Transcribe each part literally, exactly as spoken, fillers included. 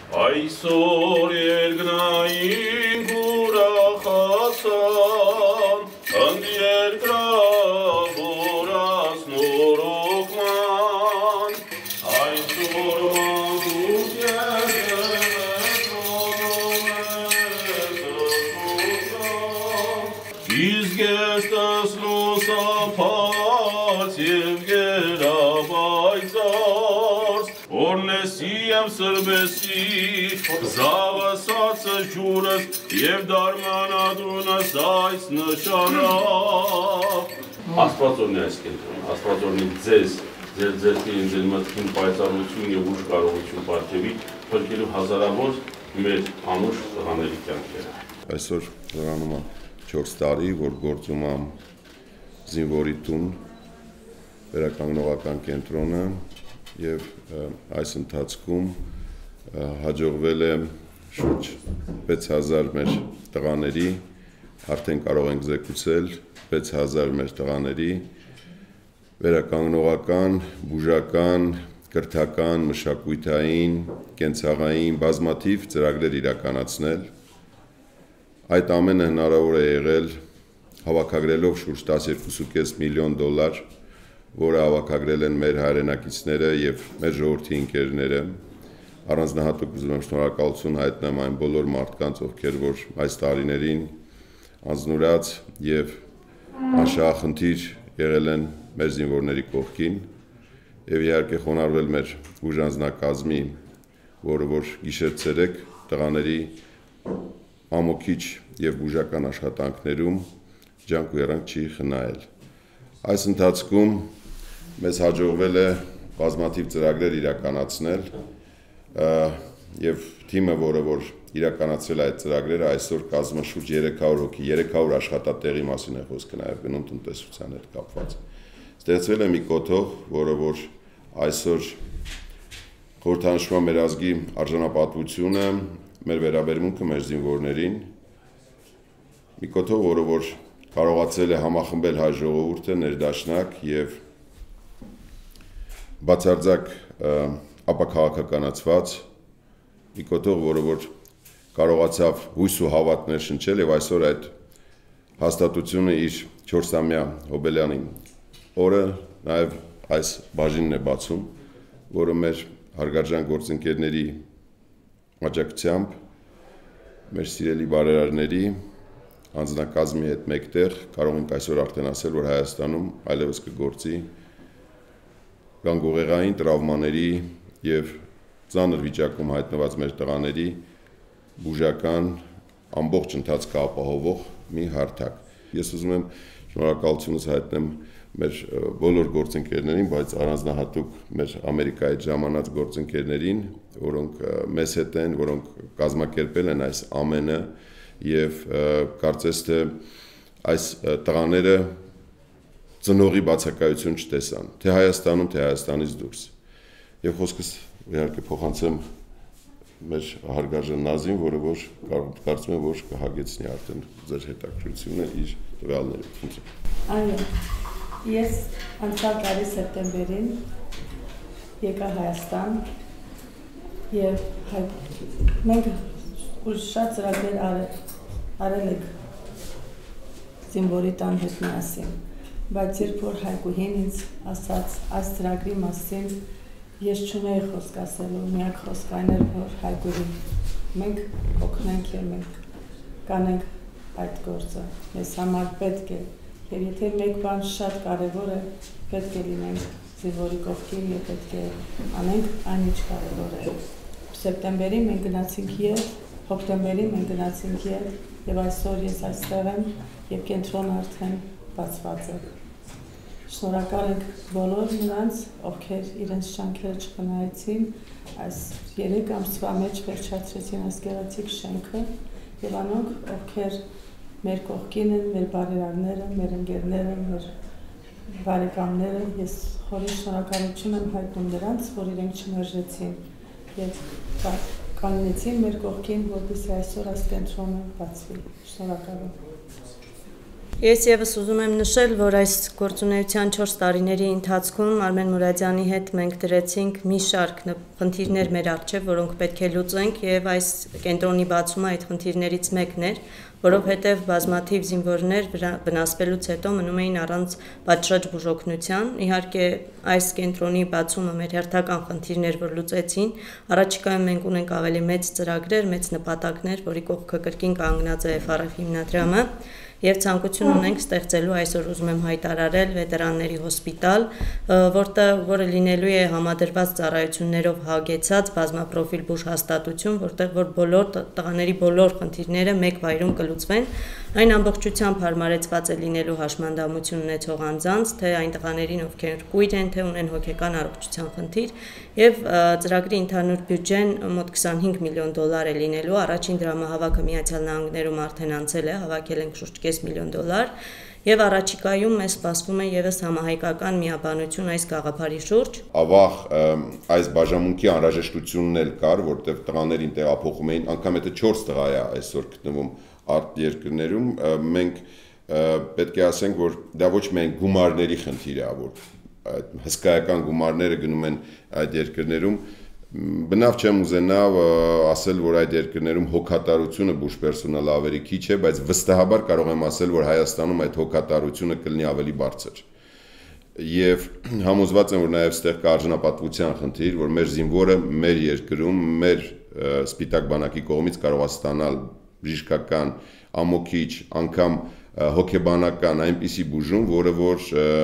Այսօր երկնային ուրախացան, ընդ երկրավորած նորոգման, այսօր մանկուց իսկ եստս լուսափած և գերաբայծած, օրնեսի եմ սրբեսի, զավասացը ջուրս և դարմանատունս այս նշանավ։ Աստվածորն է այս կենտրոն, աստվածորն է ձեզ, ձեր ձերքին, ձեր մտքին պայծառություն և ուժ կարողություն պարգևի, փրկելու հազարավոր մեր անուշ տղաների կյանքերը։ Այսօր լրանում է չորս տարի, որ գործում եմ զինվորի տուն, վերականգնողական կենտրոնը և այս ընթացքում հաջողվել է շուրջ վեց հազար մեր տղաների, արդեն կարող ենք զեկուցել վեց հազար մեր տղաների վերականգնողական, բուժական, կրթական, մշակութային, կենցաղային բազմաթիվ ծրագրեր իրականացնել։ Այդ ամենը հնարավոր է եղել հավաքագրելով շուրջ տասներկու կόμμα պենս միլիոն դոլար, որը հավաքագրել են մեր հայրենակիցները և մեր ժողովրդի ընկերները։ Առանձնահատուկ ուզում եմ շնորհակալություն հայտնեմ այն բոլոր մարդկանց, ովքեր որ այս տարիներին անձնուրաց և անշահախնդիր եղել են մեր զինվորների կողքին և իհարկե խոնարհվել մեր ուժանձնակազմի, որը որ գիշեր-ցերեկ տղաների ամոքիչ և բուժական աշխատանքներում ջանք ու եռանք չի խնայել։ Այս ընթացքում մեզ հաջողվել է բազմաթիվ ծրագրեր իրականացնել և թիմը, որը որ իրականացրել այդ ծրագրերը, այսօր կազմում է շուրջ երեք հարյուր հոգի, երեք հարյուր աշխատատեղի մասին է խոսքը նաև գնում տնտեսության հետ կապված։ Ստեղծվել է մի կոթող, որը որ այսօր խորհրդանշում է մեր ազգի արժանապատվությունը, մեր վերաբերմունքը մեր զինվորներին, մի կոթող, որը որ կարողացել է համախմբել հայ ժողովուրդը ներդաշնակ և բացարձակ ապաքաղաքականացված, մի կոթող, որը որ կարողացավ հույս ու հավատ ներշնչել և այսօր այդ հաստատությունը իր չորսամյա հոբելյանի օրը նաև այս բաժինն է բացում, որը մեր հարգարժան գործընկերների աջակցությամբ, մեր սիրելի բարերարների, անձնակազմի հետ մեկտեղ կարող ենք այսօր արդեն ասել, որ Հայաստանում այլևս կգործի գանգուղեղային տրավմաների և ծանր վիճակում հայտնված մեր տղաների բուժական ամբողջ ընթացքը ապահովող մի հարթակ։ Ես ուզում եմ շնորհակալությունս հայտնեմ մեր բոլոր գործընկերներին, բայց առանձնահատուկ մեր Ամերիկայից ժամանած գործընկերներին, որոնք մեզ հետ են, որոնք կազմակերպել են այս ամենը և կարծես թե այս տղաները ծնողի բացակայություն չտեսան, թե Հայաստանում, թե Հայաստանից դուրս։ Եվ խոսքս իհարկե փոխանցեմ մեր հարգարժան Նազին, որը որ կարծում եմ, որ կհագեցնի արդեն ձեր հետաքրքրությունը իր տվյալներով։ Այո, ես անցյալ տարի սեպտեմբերին եկա Հայաստան և մենք շատ ծրագրեր արել ենք զինվորի տան հետ միասին, բայց երբ որ Հայկուհին ինձ ասաց այս ծրագրի մասին, ես չունեի խոսք ասելու, միակ խոսք այն էր, որ Հայկուհին, մենք օգնենք և մենք կանենք այդ գործը, մեզ համար պետք է, և եթե մեկ բան շատ կարևոր է, պետք է լինենք զինվորի կողքին և պետք է անենք այն ինչ կարևոր է։ Սեպտեմբերի մենք գնացինք ետ, հոկտեմբերի մենք գնացինք ետ և այսօր ես այստեղ եմ և կենտրոնը արդեն բացված է։ Շնորհակալ ենք բոլոր նրանց, ովքեր իրենց ջանքերը չխնայեցին, այս երեք ամսվա մեջ վերջացրեցին այս գեղեցիկ շենքը և անոնք, ովքեր մեր կողքին են, մեր բարերարները, մեր ընկերները, մեր բարեկամները, ես խորին շնորհակալություն եմ հայտնում նրանց, որ իրենք չմերժեցին և կանգնեցին մեր կողքին, որպեսզի այսօր այս կենտրոնը բացվի։ Շնորհակալ եմ։ Ես եւս ուզում եմ նշել, որ այս գործունեության չորս տարիների ընթացքում Արմեն Մուրադյանի հետ մենք դրեցինք մի շարք խնդիրներ մեր առջև, որոնք պետք է լուծենք, եւ այս կենտրոնի բացումը այդ խնդիրներից մեկն էր, որովհետեւ բազմաթիվ զինվորներ վնասվելուց հետո մնում էին առանց պատշաճ բուժօգնության։ Իհարկե, այս կենտրոնի բացումը մեր հերթական խնդիրներ, որ լուծեցին, առաջիկայում մենք ունենք ավելի մեծ ծրագրեր, մեծ նպատակներ, որի կողքը կրկին կանգնած է Էֆ Առ Էֆ հիմնադրամը։ Եվ ցանկություն ունենք ստեղծելու, այսօր ուզում եմ հայտարարել վետերանների հոսպիտալ, որտեղ որը լինելու է համադրված ծառայություններով հագեցած բազմապրոֆիլ բուժ հաստատություն, որտեղ որ բոլոր տղաների բոլոր խնդիրները մեկ վայրում կլուծվեն։ Այն ամբողջությամբ հարմարեցված է լինելու հաշմանդամություն ունեցող անձանց, թե այն տղաներին, ովքեր կույր են, թե ունեն հոգեկան առողջության խնդիր, եւ ծրագրի ընդհանուր բյուջեն մոտ քսանհինգ միլիոն դոլար է լինելու։ Առաջին դրամահավաքը Միացյալ Նահանգներում արդեն անցել է, հավաքել ենք շուրջ կես միլիոն դոլար, եւ առաջիկայում մեզ սպասվում է եւս համահայկական միաբանություն այս գաղափարի շուրջ։ Ավաղ այս բաժանմունքի անհրաժեշտությունն էլ կար, որտեղ տղաներին տեղափոխում էին, անգամ եթե չորս տղա է այսօր գտնվում արտ երկրներում, մենք պետք է ասենք, որ դա ոչ միայն գումարների խնդիր է, որ այդ հսկայական գումարները գնում են այդ երկրներում, բնավ չեմ ուզենա ասել, որ այդ երկրներում հոգատարությունը բուժ պերսոնալը ավելի քիչ է, բայց վստահաբար կարող եմ ասել, որ Հայաստանում այդ հոգատարությունը կլինի ավելի բարձր։ Եվ համոզված եմ, որ նաև ստեղ կա արժանապատվության խնդիր, որ մեր զինվորը մեր երկրում, մեր սպիտակ բանակի կողմից կարող է ստանալ բժշկական, ամոքիչ, անգամ հոգեբանական այնպիսի բուժում, որը որ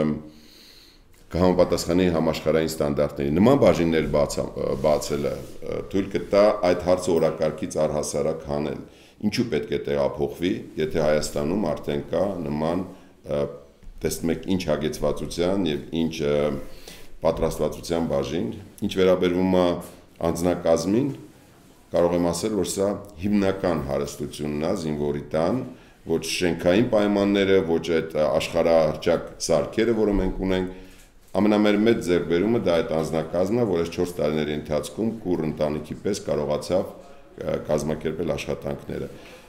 կհամապատասխանի համաշխարհային ստանդարտներին։ Նման բաժիններ բացելը թույլ կտա այդ հարցը օրակարգից առհասարակ հանել։ Ինչու պետք է տեղափոխվի, եթե Հայաստանում արդեն կա նման, տեսնում եք, ինչ հագեցվածության եւ ինչ պատրաստվածության բաժին, ինչ վերաբերվում է անձնակազմին, կարող եմ ասել, որ սա հիմնական հարստությունն է զինվորի տան, ոչ շենքային պայմանները, ոչ այդ աշխարհահռչակ սարքերը, որը մենք ունենք, ամենամեծ մեծ ձեռքբերումը դա այդ անձնակազմն է, որ այս չորս տարիների ընթացքում կուռ ընտանիքի պես կարողացավ կազմակերպել աշխատանքները։